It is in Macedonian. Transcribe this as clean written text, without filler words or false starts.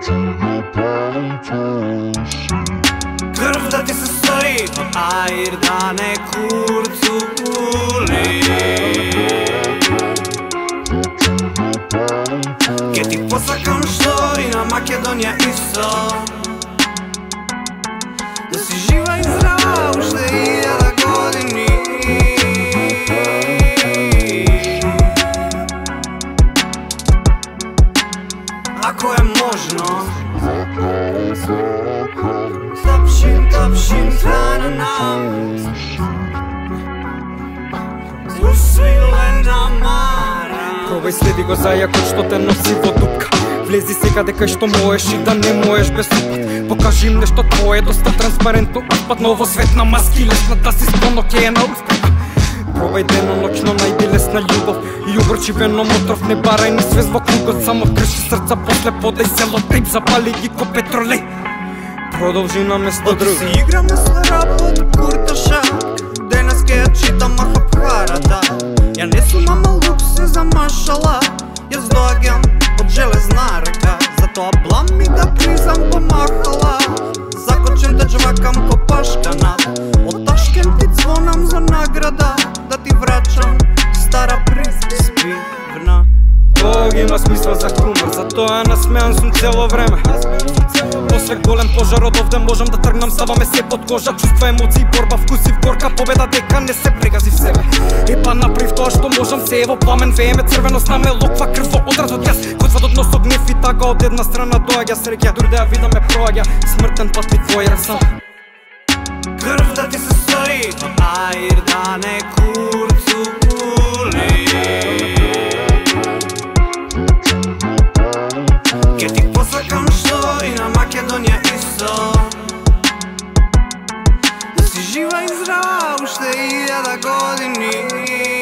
Krv da ti se stoji od air da ne kurculi. Gdje ti posakam što i na Makedonija isto. Da si živa i zdrava ušte 1000 godini. Ako je možno tapšim hrana nam usvilena mara. Probaj sledi go zajakot što te nosi vodupka. Влези сега дека што можеш и да не можеш без упад. Покажи им нешто твое, доста транспарентно отпад. Ново светна маски, лесна да си склон, окей на успех. Пробај деноноќно, најди лесна љубов и обрчи веном отров, не барај ни свест во кругот. Само крши срца, после подај село трип, запали ги ко петролей. Продолжи на место друго. Си играме с рап од курташак, денес ке ја читам Махабхарата. Ја не сум мамалук, се замашала, јас доаѓам од железна река. Затоа блам ми да призам помахала, закочен те джвакам ко пашканат. Од Ташкент ти звонам за награда, да ти врачам стара приспивна. Бог има смисла за хумор, затоа насмеан сум цело време. После голем пожар од овде можам да тргнам, ставаме се под кожа. Чувства, емоции, борба, вкуси в горка победа, дека не се прегази в себе. Епа направив тоа што можам, се ево пламен, вееме црвено с наме, локва крво одразот јас. Коцва од нос огнев и тага од една страна доаѓа среќа, дури да ја видаме проаѓа смртен пат ми твој расан. Крв да ти се стои од аир да не курцули. Ке ти посакам што и на Македонија исто. Да си жива и здрава уште 1000 години.